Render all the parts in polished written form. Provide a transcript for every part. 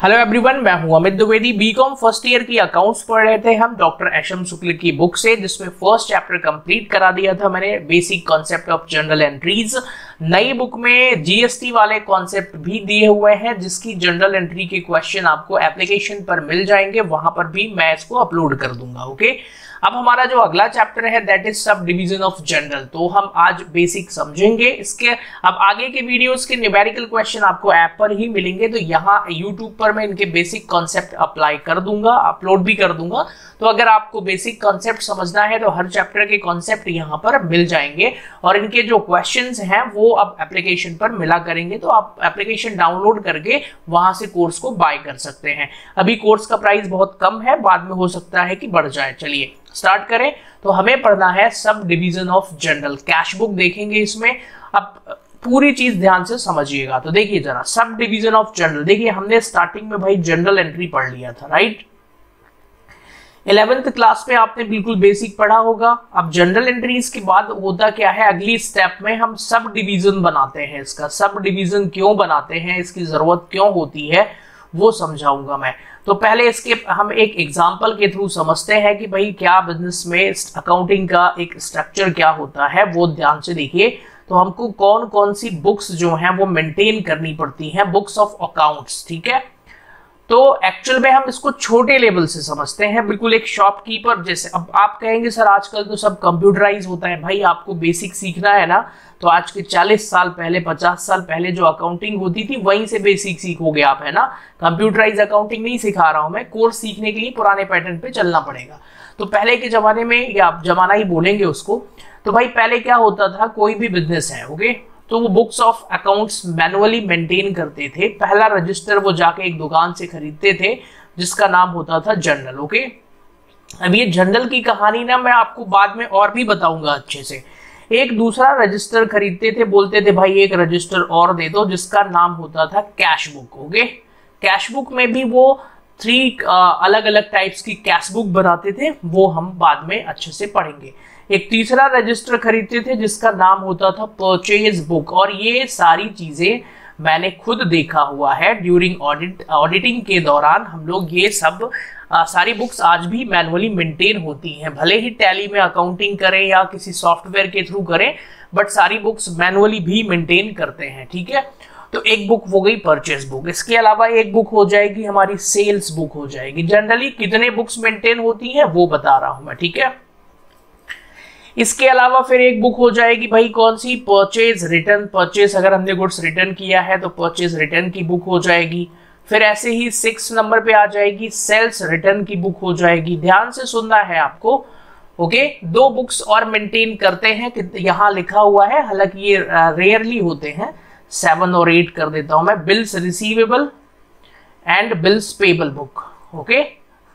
Hello everyone, मैं हूं Amit Dwivedi. BCom first year की अकाउंट्स पढ़ रहे थे हम डॉक्टर एशम शुक्ल की बुक से, जिसमें फर्स्ट चैप्टर कंप्लीट करा दिया था मैंने, basic concept of journal entries. नई बुक में जीएसटी वाले कॉन्सेप्ट भी दिए हुए हैं, जिसकी जनरल एंट्री के क्वेश्चन आपको एप्लीकेशन पर मिल जाएंगे, वहां पर भी मैं इसको अपलोड कर दूंगा। ओके, अब हमारा जो अगला चैप्टर है that is subdivision of journal, तो हम आज बेसिक समझेंगे इसके। अब आगे के वीडियोस के न्यूमेरिकल क्वेश्चन आपको ऐप पर ही मिलेंगे, तो यहाँ यूट्यूब पर मैं इनके बेसिक कॉन्सेप्ट अप्लाई कर दूंगा, अपलोड भी कर दूंगा। तो अगर आपको बेसिक कॉन्सेप्ट समझना है तो हर चैप्टर के कॉन्सेप्ट यहाँ पर मिल जाएंगे, और इनके जो क्वेश्चंस हैं वो अब एप्लीकेशन पर मिला करेंगे, तो आप एप्लीकेशन डाउनलोड करके वहां से कोर्स को बाय कर सकते हैं। अभी कोर्स का प्राइस बहुत कम है, बाद में हो सकता है कि बढ़ जाए। चलिए स्टार्ट करें। तो हमें पढ़ना है subdivision of journal, cash book देखेंगे इसमें। अब पूरी चीज ध्यान से समझिएगा। तो देखिए जरा, सब डिवीजन ऑफ जनरल, देखिए हमने स्टार्टिंग में भाई जनरल एंट्री पढ़ लिया था, राइट। 11th क्लास में आपने बिल्कुल बेसिक पढ़ा होगा। अब जनरल एंट्रीज के बाद होता क्या है, अगली स्टेप में हम सब डिवीजन बनाते हैं। इसका सब डिवीजन क्यों बनाते हैं, इसकी जरूरत क्यों होती है, वो समझाऊंगा मैं। तो पहले इसके हम एक एग्जांपल के थ्रू समझते हैं कि भाई क्या बिजनेस में अकाउंटिंग का एक स्ट्रक्चर क्या होता है, वो ध्यान से देखिए। तो हमको कौन कौन सी बुक्स जो हैं वो मेंटेन करनी पड़ती हैं, बुक्स ऑफ अकाउंट्स, ठीक है। तो एक्चुअल में हम इसको छोटे लेवल से समझते हैं, बिल्कुल एक शॉपकीपर जैसे। अब आप कहेंगे सर आजकल तो सब कंप्यूटराइज होता है। भाई आपको बेसिक सीखना है ना, तो आज के 40 साल पहले 50 साल पहले जो अकाउंटिंग होती थी वहीं से बेसिक सीखोगे आप, है ना। कंप्यूटराइज अकाउंटिंग नहीं सिखा रहा हूं मैं, कोर्स सीखने के लिए पुराने पैटर्न पे चलना पड़ेगा। तो पहले के जमाने में, या आप जमाना ही बोलेंगे उसको, तो भाई पहले क्या होता था, कोई भी बिजनेस है, ओके, तो वो books of accounts manually maintain करते थे। पहला रजिस्टर वो जाके एक दुकान से खरीदते थे, जिसका नाम होता था जनरल। ओके, अब ये जनरल की कहानी ना मैं आपको बाद में और भी बताऊंगा अच्छे से। एक दूसरा रजिस्टर खरीदते थे, बोलते थे भाई एक रजिस्टर और दे दो, जिसका नाम होता था cash book. Okay, cash book में भी वो 3 अलग अलग टाइप्स की कैश बुक बनाते थे, वो हम बाद में अच्छे से पढ़ेंगे। एक तीसरा रजिस्टर खरीदते थे जिसका नाम होता था परचेज बुक, और ये सारी चीजें मैंने खुद देखा हुआ है ड्यूरिंग ऑडिटिंग के दौरान। हम लोग ये सब सारी बुक्स आज भी मैनुअली मेंटेन होती हैं, भले ही टैली में अकाउंटिंग करें या किसी सॉफ्टवेयर के थ्रू करें, बट सारी बुक्स मैनुअली भी मेंटेन करते हैं, ठीक है। तो एक बुक हो गई परचेज बुक, इसके अलावा एक बुक हो जाएगी हमारी सेल्स बुक हो जाएगी। जनरली कितने बुक्स मेंटेन होती हैं वो बता रहा हूं मैं, ठीक है। इसके अलावा फिर एक बुक हो जाएगी भाई कौन सी, परचेज रिटर्न। परचेज अगर हमने गुड्स रिटर्न किया है तो परचेज रिटर्न की बुक हो जाएगी। फिर ऐसे ही 6 नंबर पे आ जाएगी सेल्स रिटर्न की बुक हो जाएगी। ध्यान से सुनना है आपको, ओके। 2 बुक्स और मेंटेन करते हैं, यहाँ लिखा हुआ है, हालांकि ये रेयरली होते हैं, 7 और 8 कर देता हूं मैं। Bills receivable and bills payable book, okay.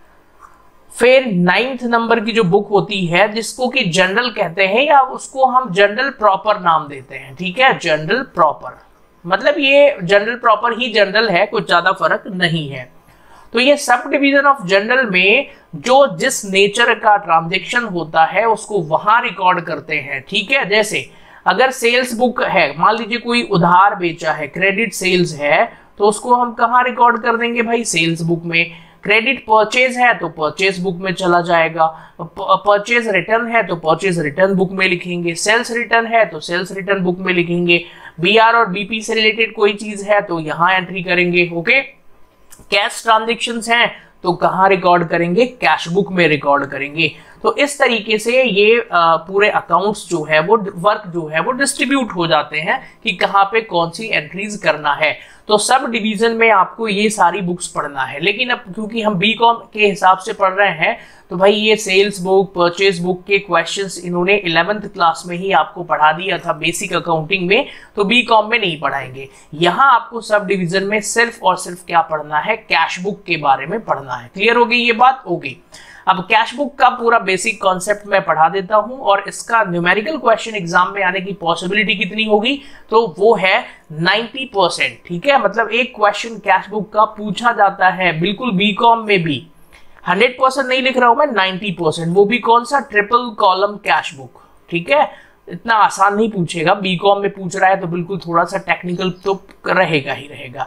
फिर 9th नंबर की जो बुक होती है, जिसको कि जनरल कहते हैं, या उसको हम जनरल प्रॉपर नाम देते हैं, ठीक है। जनरल प्रॉपर मतलब ये जनरल प्रॉपर ही जनरल है, कुछ ज्यादा फर्क नहीं है। तो ये सब डिवीजन ऑफ जनरल में जो जिस नेचर का ट्रांजैक्शन होता है उसको वहां रिकॉर्ड करते हैं, ठीक है। जैसे अगर सेल्स बुक है, मान लीजिए कोई उधार बेचा है, क्रेडिट सेल्स है, तो उसको हम कहाँ रिकॉर्ड कर देंगे भाई, सेल्स बुक में। क्रेडिट परचेज है तो परचेज बुक में चला जाएगा। परचेज रिटर्न है तो परचेज रिटर्न बुक में लिखेंगे। सेल्स रिटर्न है तो सेल्स रिटर्न बुक में लिखेंगे। बीआर और बीपी से रिलेटेड कोई चीज है तो यहाँ एंट्री करेंगे, ओके। कैश ट्रांजेक्शंस हैं तो कहाँ रिकॉर्ड करेंगे, कैश बुक में रिकॉर्ड करेंगे। तो इस तरीके से ये पूरे अकाउंट्स जो है वो वर्क जो है वो डिस्ट्रीब्यूट हो जाते हैं कि कहाँ पे कौन सी एंट्रीज करना है। तो सब डिवीजन में आपको ये सारी बुक्स पढ़ना है, लेकिन अब क्योंकि हम बीकॉम के हिसाब से पढ़ रहे हैं, तो भाई ये सेल्स बुक परचेज बुक के क्वेश्चंस इन्होंने 11th क्लास में ही आपको पढ़ा दिया था बेसिक अकाउंटिंग में, तो बीकॉम में नहीं पढ़ाएंगे। यहाँ आपको सब डिवीजन में सिर्फ और सिर्फ क्या पढ़ना है, कैश बुक के बारे में पढ़ना है। क्लियर हो गई ये बात, होगी। अब कैश बुक का पूरा बेसिक कॉन्सेप्ट मैं पढ़ा देता हूं, और इसका न्यूमेरिकल क्वेश्चन एग्जाम में आने की पॉसिबिलिटी कितनी होगी, तो वो है 90%, ठीक है। मतलब एक क्वेश्चन कैश बुक का पूछा जाता है, बिल्कुल बीकॉम में भी। 100% नहीं लिख रहा हूं मैं, 90%, वो भी कौन सा, ट्रिपल कॉलम कैश बुक, ठीक है। इतना आसान नहीं पूछेगा, बीकॉम में पूछ रहा है तो बिल्कुल थोड़ा सा टेक्निकल तो रहेगा ही रहेगा।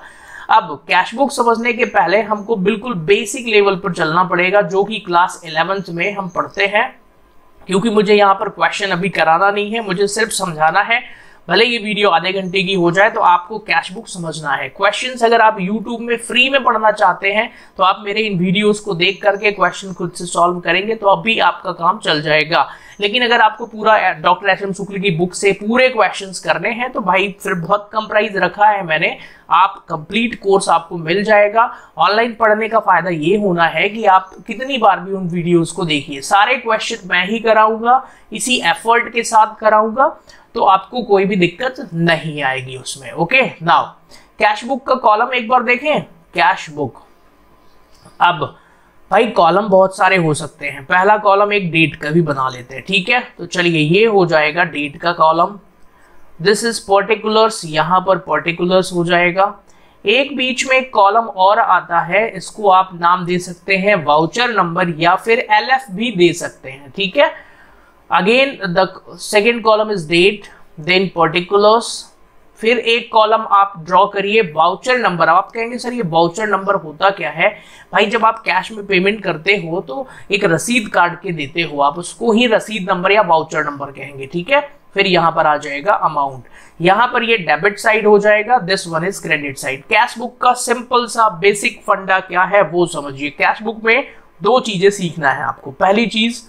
अब कैश बुक समझने के पहले हमको बिल्कुल बेसिक लेवल पर चलना पड़ेगा, जो कि क्लास 11th में हम पढ़ते हैं, क्योंकि मुझे यहाँ पर क्वेश्चन अभी कराना नहीं है, मुझे सिर्फ समझाना है। भले ये वीडियो आधे घंटे की हो जाए, तो आपको कैश बुक समझना है। क्वेश्चंस अगर आप YouTube में फ्री में पढ़ना चाहते हैं तो आप मेरे इन वीडियोस को देख करके क्वेश्चन खुद से सॉल्व करेंगे तो अभी आपका काम चल जाएगा। लेकिन अगर आपको पूरा डॉक्टर एच.एम. शुक्ल की बुक से पूरे क्वेश्चंस करने हैं तो भाई फिर बहुत कम प्राइस रखा है मैंने, आप कंप्लीट कोर्स आपको मिल जाएगा। ऑनलाइन पढ़ने का फायदा ये होना है कि आप कितनी बार भी उन वीडियोस को देखिए, सारे क्वेश्चन मैं ही कराऊंगा, इसी एफर्ट के साथ कराऊंगा, तो आपको कोई भी दिक्कत नहीं आएगी उसमें। ओके, नाउ कैश बुक का कॉलम एक बार देखें। कैश बुक, अब भाई कॉलम बहुत सारे हो सकते हैं। पहला कॉलम एक डेट का भी बना लेते हैं, ठीक है। तो चलिए ये हो जाएगा डेट का कॉलम। दिस इज पर्टिकुलर्स, यहां पर पर्टिकुलर्स हो जाएगा। एक बीच में एक कॉलम और आता है, इसको आप नाम दे सकते हैं वाउचर नंबर या फिर LF भी दे सकते हैं, ठीक है। Again the second column is date, then particulars, फिर एक कॉलम आप ड्रॉ करिए वाउचर नंबर। अब आप कहेंगे सर ये वाउचर नंबर होता क्या है? भाई जब आप कैश में पेमेंट करते हो तो एक रसीद काट के देते हो, आप उसको ही रसीद नंबर या वाउचर नंबर कहेंगे, ठीक है। फिर यहां पर आ जाएगा अमाउंट, यहां पर ये डेबिट साइड हो जाएगा, this one is credit side. Cash book का सिंपल सा बेसिक फंडा क्या है वो समझिए। कैश बुक में दो चीजें सीखना है आपको। पहली चीज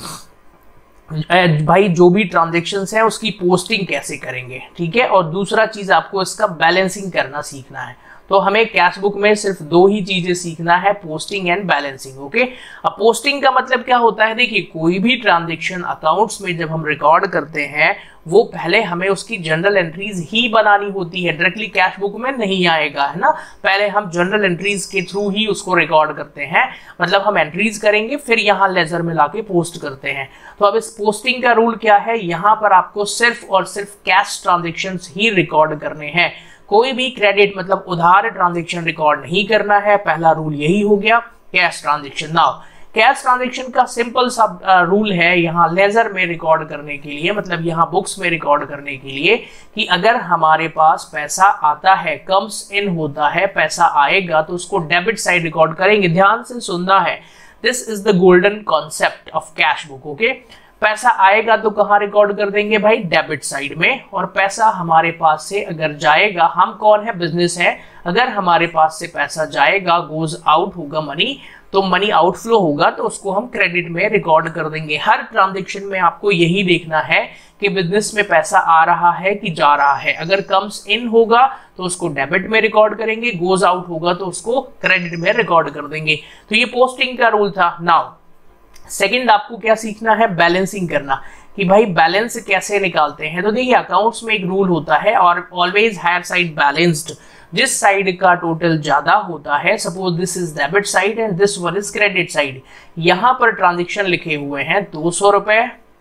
भाई जो भी ट्रांजैक्शंस है उसकी पोस्टिंग कैसे करेंगे, ठीक है। और दूसरा चीज आपको इसका बैलेंसिंग करना सीखना है। तो हमें कैश बुक में सिर्फ दो ही चीजें सीखना है, पोस्टिंग एंड बैलेंसिंग। ओके, अब पोस्टिंग का मतलब क्या होता है? देखिए कोई भी ट्रांजैक्शन अकाउंट्स में जब हम रिकॉर्ड करते हैं वो पहले हमें उसकी जनरल एंट्रीज ही बनानी होती है, डायरेक्टली कैश बुक में नहीं आएगा, है ना। पहले हम जनरल एंट्रीज के थ्रू ही उसको रिकॉर्ड करते हैं, मतलब हम एंट्रीज करेंगे फिर यहाँ लेजर में लाके पोस्ट करते हैं। तो अब इस पोस्टिंग का रूल क्या है? यहाँ पर आपको सिर्फ और सिर्फ कैश ट्रांजेक्शन ही रिकॉर्ड करने हैं, कोई भी क्रेडिट मतलब उधार ट्रांजेक्शन रिकॉर्ड नहीं करना है। पहला रूल यही हो गया cash transaction. Now cash transaction का सिंपल सा रूल है यहाँ लेजर में रिकॉर्ड करने के लिए, मतलब यहाँ बुक्स में रिकॉर्ड करने के लिए, कि अगर हमारे पास पैसा आता है, कम्स इन होता है, पैसा आएगा तो उसको डेबिट साइड रिकॉर्ड करेंगे। ध्यान से सुनना है, this is the golden concept of cash book. Okay, पैसा आएगा तो कहाँ रिकॉर्ड कर देंगे भाई? डेबिट साइड में। और पैसा हमारे पास से अगर जाएगा, हम कौन है? बिजनेस है, अगर हमारे पास से पैसा जाएगा, गोज आउट होगा मनी, तो मनी आउटफ्लो होगा तो उसको हम क्रेडिट में रिकॉर्ड कर देंगे। हर ट्रांजैक्शन में आपको यही देखना है कि बिजनेस में पैसा आ रहा है कि जा रहा है। अगर कम्स इन होगा तो उसको डेबिट में रिकॉर्ड करेंगे, गोज आउट होगा तो उसको क्रेडिट में रिकॉर्ड कर देंगे। तो ये पोस्टिंग का रूल था। नाउ सेकंड आपको क्या सीखना है? बैलेंसिंग करना, कि भाई बैलेंस कैसे निकालते हैं। तो देखिए अकाउंट्स में एक रूल होता है, और ऑलवेज हायर साइड बैलेंस्ड, जिस साइड का टोटल ज्यादा होता है, suppose this is debit side and this one is credit side, यहां पर ट्रांजेक्शन लिखे हुए हैं 200 रुपए,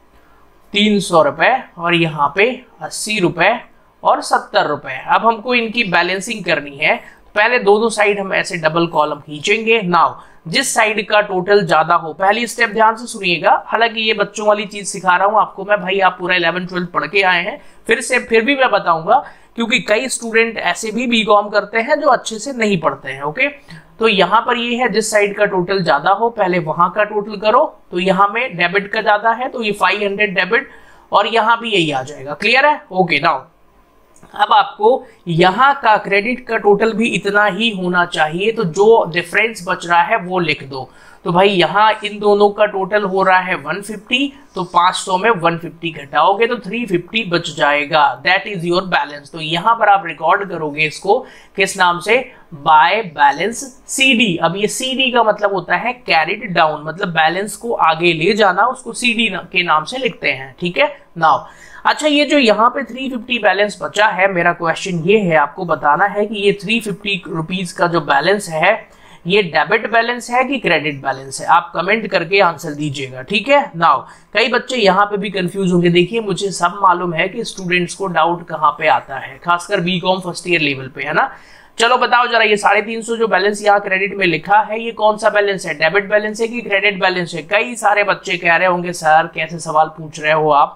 300 रुपए, और यहाँ पे 80 रुपए और 70 रुपए। अब हमको इनकी बैलेंसिंग करनी है, पहले दोनों साइड हम ऐसे डबल कॉलम खींचेंगे। नाउ जिस साइड का टोटल ज्यादा हो, पहली स्टेप ध्यान से सुनिएगा, हालांकि ये बच्चों वाली चीज सिखा रहा हूं आपको मैं, भाई आप पूरा 11-12 पढ़ के आए हैं, फिर भी मैं बताऊंगा, क्योंकि कई स्टूडेंट ऐसे भी बीकॉम करते हैं जो अच्छे से नहीं पढ़ते हैं। ओके, तो यहाँ पर ये है जिस साइड का टोटल ज्यादा हो पहले वहां का टोटल करो। तो यहाँ में डेबिट का ज्यादा है तो ये 500 डेबिट, और यहाँ भी यही आ जाएगा। क्लियर है? ओके, नाउ अब आपको यहाँ का क्रेडिट का टोटल भी इतना ही होना चाहिए, तो जो डिफरेंस बच रहा है वो लिख दो। तो भाई यहाँ इन दोनों का टोटल हो रहा है 150, तो 500 में 150 घटाओगे तो 350 बच जाएगा। That is your balance. तो यहाँ पर आप रिकॉर्ड करोगे इसको किस नाम से? By balance CD। अब ये CD का मतलब होता है कैरिड डाउन, मतलब बैलेंस को आगे ले जाना, उसको CD के नाम से लिखते हैं, ठीक है। नाउ अच्छा, ये जो यहाँ पे 350 बैलेंस बचा है, मेरा क्वेश्चन ये है, आपको बताना है कि ये 350 रुपीज का जो बैलेंस है ये डेबिट बैलेंस है कि क्रेडिट बैलेंस है? आप कमेंट करके आंसर दीजिएगा, ठीक है। नाउ कई बच्चे यहाँ पे भी कंफ्यूज होंगे। देखिए मुझे सब मालूम है कि स्टूडेंट्स को डाउट कहाँ पे आता है, खासकर बीकॉम फर्स्ट ईयर लेवल पे, है ना। चलो बताओ जरा, ये 350 जो बैलेंस यहाँ क्रेडिट में लिखा है, ये कौन सा बैलेंस है? डेबिट बैलेंस है कि क्रेडिट बैलेंस है? कई सारे बच्चे कह रहे होंगे सर कैसे सवाल पूछ रहे हो आप,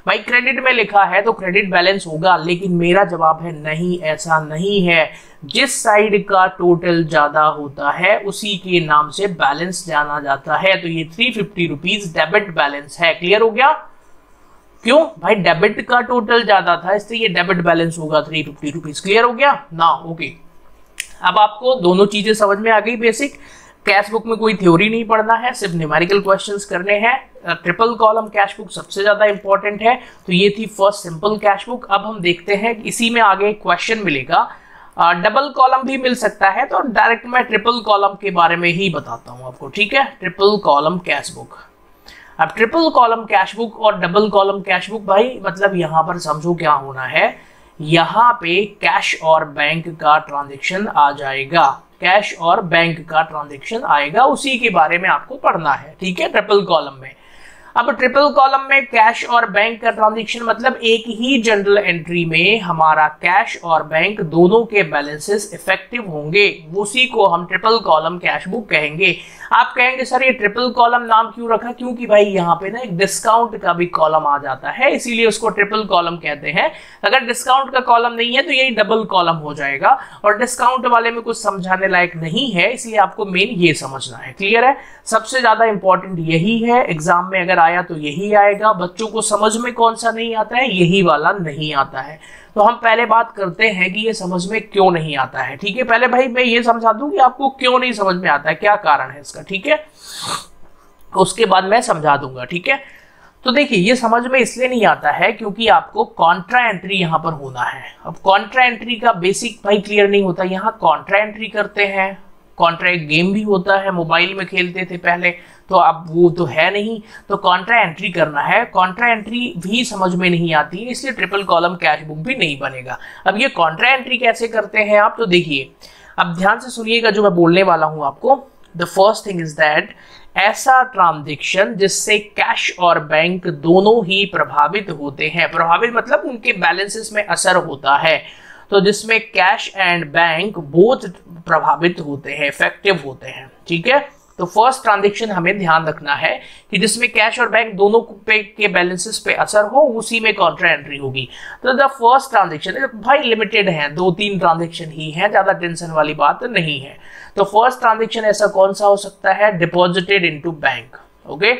भाई क्रेडिट में लिखा है तो क्रेडिट बैलेंस होगा, लेकिन मेरा जवाब है नहीं, ऐसा नहीं है। जिस साइड का टोटल ज्यादा होता है उसी के नाम से बैलेंस जाना जाता है। तो ये 350 रुपीज डेबिट बैलेंस है। क्लियर हो गया? क्यों भाई? डेबिट का टोटल ज्यादा था इसलिए ये डेबिट बैलेंस होगा 350 रुपीज। क्लियर हो गया ना? ओके, अब आपको दोनों चीजें समझ में आ गई। बेसिक कैश बुक में कोई थ्योरी नहीं पढ़ना है, सिर्फ न्यूमेरिकल क्वेश्चंस करने हैं। ट्रिपल कॉलम कैश बुक सबसे ज्यादा इंपॉर्टेंट है। तो ये थी फर्स्ट सिंपल कैश बुक। अब हम देखते हैं इसी में आगे क्वेश्चन मिलेगा, डबल कॉलम भी मिल सकता है, तो डायरेक्ट मैं ट्रिपल कॉलम के बारे में ही बताता हूं आपको। ठीक है, ट्रिपल कॉलम कैश बुक। अब ट्रिपल कॉलम कैश बुक और डबल कॉलम कैश बुक भाई मतलब यहां पर समझो क्या होना है, यहां पे कैश और बैंक का ट्रांजैक्शन आ जाएगा, कैश और बैंक का ट्रांजैक्शन आएगा, उसी के बारे में आपको पढ़ना है। ठीक है, ट्रिपल कॉलम में। अब ट्रिपल कॉलम में कैश और बैंक का ट्रांजैक्शन मतलब एक ही जनरल एंट्री में हमारा कैश और बैंक दोनों के बैलेंसेस इफेक्टिव होंगे, उसी को हम ट्रिपल कॉलम कैश बुक कहेंगे। आप कहेंगे सर ये ट्रिपल कॉलम नाम क्यों रखा? क्योंकि भाई यहाँ पे ना एक डिस्काउंट का भी कॉलम आ जाता है, इसीलिए उसको ट्रिपल कॉलम कहते हैं। अगर डिस्काउंट का कॉलम नहीं है तो यही डबल कॉलम हो जाएगा, और डिस्काउंट वाले में कुछ समझाने लायक नहीं है, इसलिए आपको मेन ये समझना है। क्लियर है? सबसे ज्यादा इंपॉर्टेंट यही है, एग्जाम में अगर आया तो यही आएगा। बच्चों को समझ में कौन सा नहीं आता है? यही वाला नहीं आता है। तो हम पहले बात करते हैं कि ये समझ में क्यों नहीं आता है। ठीक है, पहले भाई मैं ये समझा दूं कि आपको क्यों नहीं समझ में आता है, क्या कारण है इसका। ठीक है, उसके बाद मैं समझा दूंगा। ठीक है, तो देखिए ये समझ में इसलिए नहीं आता है क्योंकि आपको कॉन्ट्रा एंट्री यहां पर होना है। अब कॉन्ट्रा एंट्री का बेसिक भाई क्लियर नहीं होता। यहाँ कॉन्ट्रा एंट्री करते हैं, कॉन्ट्रा एक गेम भी होता है, मोबाइल में खेलते थे पहले, तो अब वो तो है नहीं, तो कॉन्ट्रा एंट्री करना है। कॉन्ट्रा एंट्री भी समझ में नहीं आती है, इसलिए ट्रिपल कॉलम कैश बुक भी नहीं बनेगा। अब ये कॉन्ट्रा एंट्री कैसे करते हैं आप, तो देखिए अब ध्यान से सुनिएगा जो मैं बोलने वाला हूं आपको। The first thing is that ऐसा ट्रांजैक्शन जिससे कैश और बैंक दोनों ही प्रभावित होते हैं, प्रभावित मतलब उनके बैलेंसेस में असर होता है, तो जिसमें कैश एंड बैंक बोथ प्रभावित होते हैं, इफेक्टिव होते हैं। ठीक है, तो फर्स्ट ट्रांजैक्शन हमें ध्यान रखना है कि जिसमें कैश और बैंक दोनों के बैलेंसेस पे असर हो, उसी में कॉन्ट्रा एंट्री होगी। तो द फर्स्ट ट्रांजैक्शन भाई लिमिटेड है, 2-3 ट्रांजैक्शन ही है, ज्यादा टेंशन वाली बात नहीं है। तो फर्स्ट ट्रांजैक्शन ऐसा कौन सा हो सकता है? Deposited into bank. ओके,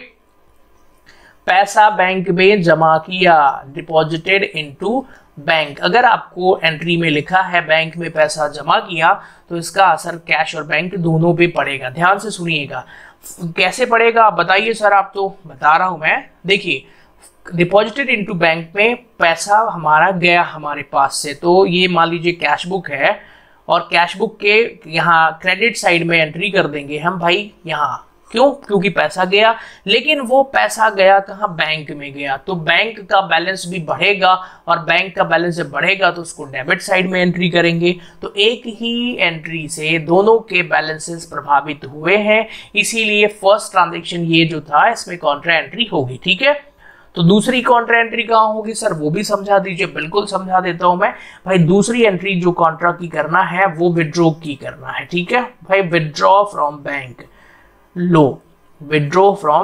पैसा बैंक में जमा किया, डिपॉजिटेड इनटू बैंक। अगर आपको एंट्री में लिखा है बैंक में पैसा जमा किया तो इसका असर कैश और बैंक दोनों पे पड़ेगा। ध्यान से सुनिएगा, कैसे पड़ेगा बताइए सर? आप तो बता रहा हूं मैं। देखिए डिपॉजिटेड इनटू बैंक में पैसा हमारा गया हमारे पास से, तो ये मान लीजिए कैश बुक है, और कैश बुक के यहाँ क्रेडिट साइड में एंट्री कर देंगे हम भाई यहाँ। क्यों? क्योंकि पैसा गया, लेकिन वो पैसा गया कहाँ? बैंक में गया, तो बैंक का बैलेंस भी बढ़ेगा, और बैंक का बैलेंस जब बढ़ेगा तो उसको डेबिट साइड में एंट्री करेंगे। तो एक ही एंट्री से दोनों के बैलेंसेस प्रभावित हुए हैं, इसीलिए फर्स्ट ट्रांजैक्शन ये जो था इसमें कॉन्ट्रा एंट्री होगी। ठीक है, तो दूसरी कॉन्ट्रा एंट्री कहाँ होगी सर? वो भी समझा दीजिए। बिल्कुल समझा देता हूं मैं भाई। दूसरी एंट्री जो कॉन्ट्रा की करना है वो विड्रॉ की करना है। ठीक है भाई, विड्रॉ फ्रॉम बैंक, लो विड्रॉ फ्रॉम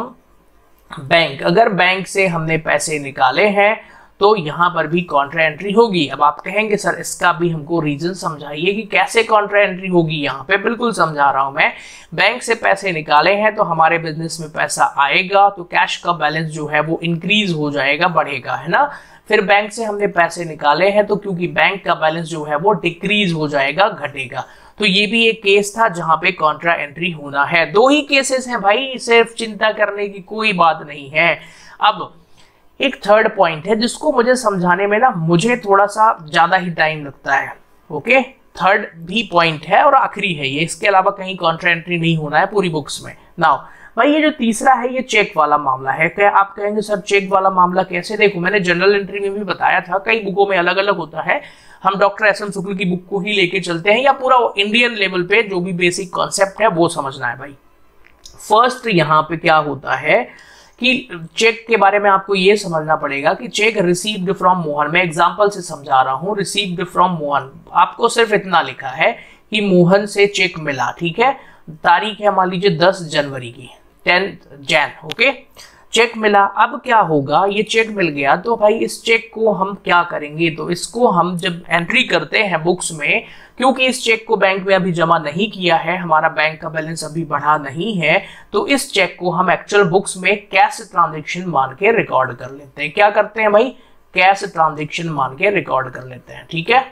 बैंक। अगर बैंक से हमने पैसे निकाले हैं तो यहां पर भी कॉन्ट्रा एंट्री होगी। अब आप कहेंगे सर इसका भी हमको रीजन समझाइए कि कैसे कॉन्ट्रा एंट्री होगी। यहाँ पे बिल्कुल समझा रहा हूं मैं। बैंक से पैसे निकाले हैं तो हमारे बिजनेस में पैसा आएगा, तो कैश का बैलेंस जो है वो इंक्रीज हो जाएगा, बढ़ेगा, है ना। फिर बैंक से हमने पैसे निकाले हैं तो क्योंकि बैंक का बैलेंस जो है वो डिक्रीज हो जाएगा, घटेगा। तो ये भी एक केस था जहां पे कॉन्ट्रा एंट्री होना है। 2 ही केसेस हैं भाई, सिर्फ चिंता करने की कोई बात नहीं है। अब एक थर्ड पॉइंट है जिसको मुझे समझाने में ना मुझे थोड़ा सा ज्यादा ही टाइम लगता है। ओके, थर्ड भी पॉइंट है और आखिरी है ये, इसके अलावा कहीं कॉन्ट्रा एंट्री नहीं होना है पूरी बुक्स में। नाउ भाई ये जो तीसरा है ये चेक वाला मामला है। क्या आप कहेंगे सर चेक वाला मामला कैसे? देखो मैंने जनरल एंट्री में भी बताया था, कई बुकों में अलग अलग होता है। हम डॉक्टर एस.एम. शुक्ल की बुक को ही लेके चलते हैं, या पूरा इंडियन लेवल पे जो भी बेसिक कॉन्सेप्ट है वो समझना है भाई। फर्स्ट यहाँ पे क्या होता है कि चेक के बारे में आपको ये समझना पड़ेगा कि चेक रिसीव्ड फ्रॉम मोहन। मैं एग्जांपल से समझा रहा हूँ। रिसीव्ड फ्रॉम मोहन, आपको सिर्फ इतना लिखा है कि मोहन से चेक मिला। ठीक है, तारीख है मान लीजिए 10 जनवरी की, 10 जैन। ओके, चेक मिला। अब क्या होगा, ये चेक मिल गया तो भाई इस चेक को हम क्या करेंगे, तो इसको हम जब एंट्री करते हैं बुक्स में, क्योंकि इस चेक को बैंक में अभी जमा नहीं किया है, हमारा बैंक का बैलेंस अभी बढ़ा नहीं है, तो इस चेक को हम एक्चुअल बुक्स में कैश ट्रांजैक्शन मान के रिकॉर्ड कर लेते हैं। क्या करते हैं भाई, कैश ट्रांजैक्शन मान के रिकॉर्ड कर लेते हैं। ठीक है,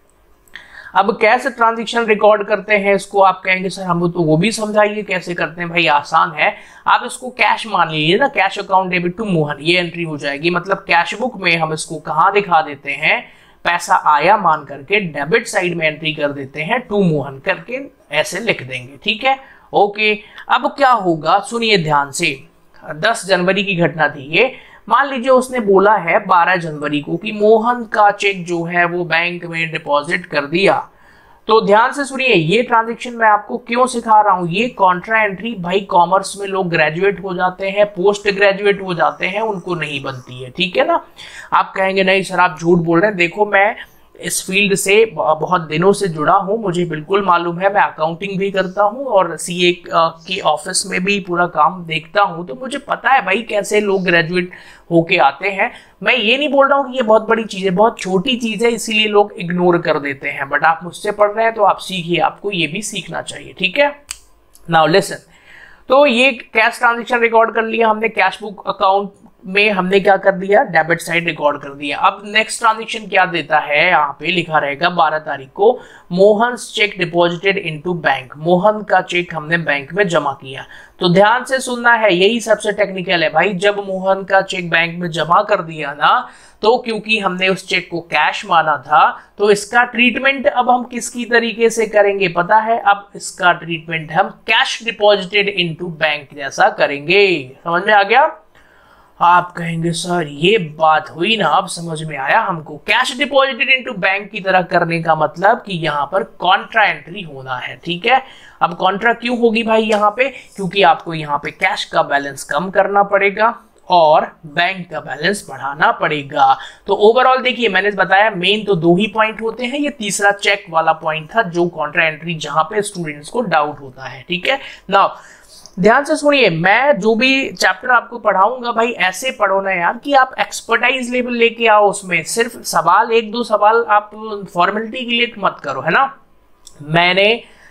अब कैश ट्रांजैक्शन रिकॉर्ड करते हैं, इसको आप कहेंगे सर हम तो वो भी समझाइए कैसे करते हैं। भाई आसान है, आप इसको कैश मान लीजिए ना, cash account debit to Mohan, ये एंट्री हो जाएगी। मतलब कैश बुक में हम इसको कहाँ दिखा देते हैं, पैसा आया मान करके डेबिट साइड में एंट्री कर देते हैं, टू मोहन करके ऐसे लिख देंगे। ठीक है, ओके। अब क्या होगा, सुनिए ध्यान से, 10 जनवरी की घटना थी ये। मान लीजिए उसने बोला है 12 जनवरी को कि मोहन का चेक जो है वो बैंक में डिपॉजिट कर दिया। तो ध्यान से सुनिए, ये ट्रांजैक्शन मैं आपको क्यों सिखा रहा हूं, ये कॉन्ट्रा एंट्री भाई कॉमर्स में लोग ग्रेजुएट हो जाते हैं, पोस्ट ग्रेजुएट हो जाते हैं, उनको नहीं बनती है। ठीक है ना, आप कहेंगे नहीं सर आप झूठ बोल रहे हैं। देखो मैं इस फील्ड से बहुत दिनों से जुड़ा हूं, मुझे बिल्कुल मालूम है, मैं अकाउंटिंग भी करता हूं और सीए के ऑफिस में भी पूरा काम देखता हूं, तो मुझे पता है भाई कैसे लोग ग्रेजुएट होके आते हैं। मैं ये नहीं बोल रहा हूं कि ये बहुत बड़ी चीज है, बहुत छोटी चीज है, इसीलिए लोग इग्नोर कर देते हैं, बट आप मुझसे पढ़ रहे हैं तो आप सीखिए, आपको ये भी सीखना चाहिए। ठीक है, नाउ लिसन, तो ये कैश ट्रांजेक्शन रिकॉर्ड कर लिया हमने, कैश बुक अकाउंट में हमने क्या कर दिया, डेबिट साइड रिकॉर्ड कर दिया। अब नेक्स्ट ट्रांजैक्शन क्या देता है, यहाँ पे लिखा रहेगा 12 तारीख को Mohan cheque deposited into bank, Mohan का चेक हमने बैंक में जमा किया। तो ध्यान से सुनना है, यही सबसे टेक्निकल है भाई। जब मोहन का चेक बैंक में जमा कर दिया ना, तो क्योंकि हमने उस चेक को कैश माना था, तो इसका ट्रीटमेंट अब हम किसकी तरीके से करेंगे पता है, अब इसका ट्रीटमेंट हम कैश डिपॉजिटेड इनटू बैंक जैसा करेंगे। समझ में आ गया? आप कहेंगे सर ये बात हुई ना, अब समझ में आया हमको। कैश डिपॉजिटेड इनटू बैंक की तरह करने का मतलब कि यहाँ पर कॉन्ट्रा एंट्री होना है। ठीक है, अब कॉन्ट्रा क्यों होगी भाई यहाँ पे, क्योंकि आपको यहाँ पे कैश का बैलेंस कम करना पड़ेगा और बैंक का बैलेंस बढ़ाना पड़ेगा। तो ओवरऑल देखिए मैंने बताया मेन तो 2 ही पॉइंट होते हैं, ये तीसरा चेक वाला पॉइंट था जो कॉन्ट्रा एंट्री, जहां पे स्टूडेंट्स को डाउट होता है। ठीक है, नाउ ध्यान से सुनिए, मैं जो भी चैप्टर आपको पढ़ाऊंगा भाई ऐसे पढ़ो ना यार कि आप एक्सपर्टाइज लेवल लेके आओ उसमें। सिर्फ सवाल 1-2 सवाल आप फॉर्मेलिटी के लिए मत करो, है ना। मैंने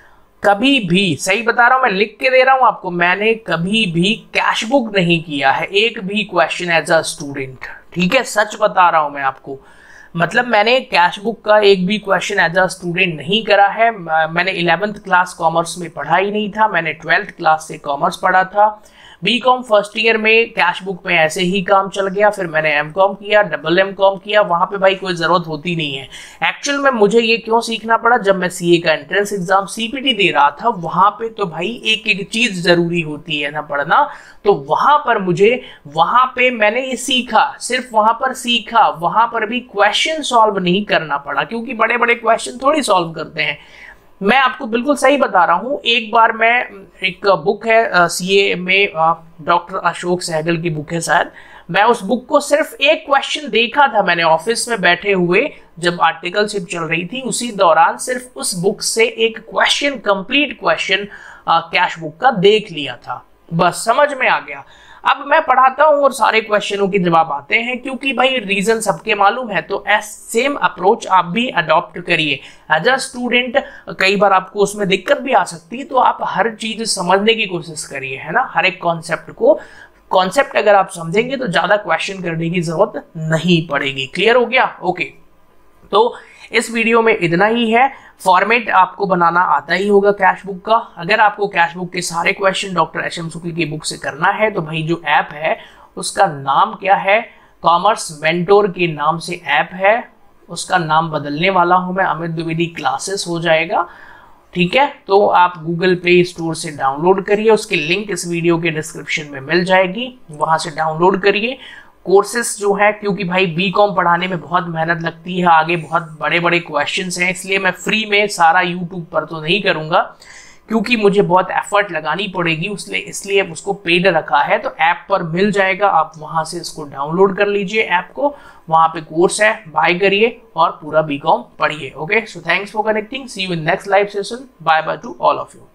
कभी भी, सही बता रहा हूं, मैं लिख के दे रहा हूं आपको, मैंने कभी भी कैश बुक नहीं किया है एक भी क्वेश्चन एज अ स्टूडेंट। ठीक है, सच बता रहा हूं मैं आपको, मतलब मैंने कैश बुक का एक भी क्वेश्चन एज अ स्टूडेंट नहीं करा है। मैंने 11th क्लास कॉमर्स में पढ़ा ही नहीं था, मैंने 12th क्लास से कॉमर्स पढ़ा था। बीकॉम फर्स्ट ईयर में कैश बुक में ऐसे ही काम चल गया, फिर मैंने एमकॉम किया, डबल एमकॉम किया, वहां पे भाई कोई जरूरत होती नहीं है। एक्चुअल में मुझे ये क्यों सीखना पड़ा, जब मैं सीए का एंट्रेंस एग्जाम सीपीटी दे रहा था, वहां पे तो भाई एक एक चीज जरूरी होती है ना पढ़ना, तो वहां पर मुझे, वहां पे मैंने ये सीखा, सिर्फ वहां पर सीखा, वहां पर भी क्वेश्चन सॉल्व नहीं करना पड़ा, क्योंकि बड़े बड़े क्वेश्चन थोड़ी सॉल्व करते हैं। मैं आपको बिल्कुल सही बता रहा हूं, एक बार मैं, एक बुक है सीए में, डॉक्टर अशोक सहगल की बुक है शायद, मैं उस बुक को सिर्फ एक क्वेश्चन देखा था, मैंने ऑफिस में बैठे हुए जब आर्टिकलशिप चल रही थी उसी दौरान सिर्फ उस बुक से एक question, complete question cash book का देख लिया था, बस समझ में आ गया। अब मैं पढ़ाता हूं और सारे क्वेश्चनों के जवाब आते हैं, क्योंकि भाई रीजन सबके मालूम है। तो सेम अप्रोच आप भी अडॉप्ट करिए एज अ स्टूडेंट। कई बार आपको उसमें दिक्कत भी आ सकती है, तो आप हर चीज समझने की कोशिश करिए, है ना। हर एक कॉन्सेप्ट अगर आप समझेंगे तो ज्यादा क्वेश्चन करने की जरूरत नहीं पड़ेगी। क्लियर हो गया? ओके, तो इस वीडियो में इतना ही है। फॉर्मेट आपको बनाना आता ही होगा कैश बुक का। अगर आपको कैश बुक के सारे question doctor H M Shukla की बुक से करना है तो भाई जो ऐप है उसका नाम क्या है, कॉमर्स मेंटोर के नाम से ऐप है, उसका नाम बदलने वाला हूं मैं, अमित द्विवेदी क्लासेस हो जाएगा। ठीक है, तो आप गूगल प्ले स्टोर से डाउनलोड करिए, उसकी लिंक इस वीडियो के डिस्क्रिप्शन में मिल जाएगी, वहां से डाउनलोड करिए। कोर्सेस जो है, क्योंकि भाई बीकॉम पढ़ाने में बहुत मेहनत लगती है, आगे बहुत बड़े बड़े क्वेश्चंस हैं, इसलिए मैं फ्री में सारा यूट्यूब पर तो नहीं करूंगा, क्योंकि मुझे बहुत एफर्ट लगानी पड़ेगी, इसलिए उसको पेड रखा है। तो ऐप पर मिल जाएगा, आप वहां से इसको डाउनलोड कर लीजिए ऐप को, वहां पे कोर्स है, बाय करिए और पूरा बीकॉम पढ़िए। Okay, so thanks for connecting, see you in next live session, bye bye to all of you.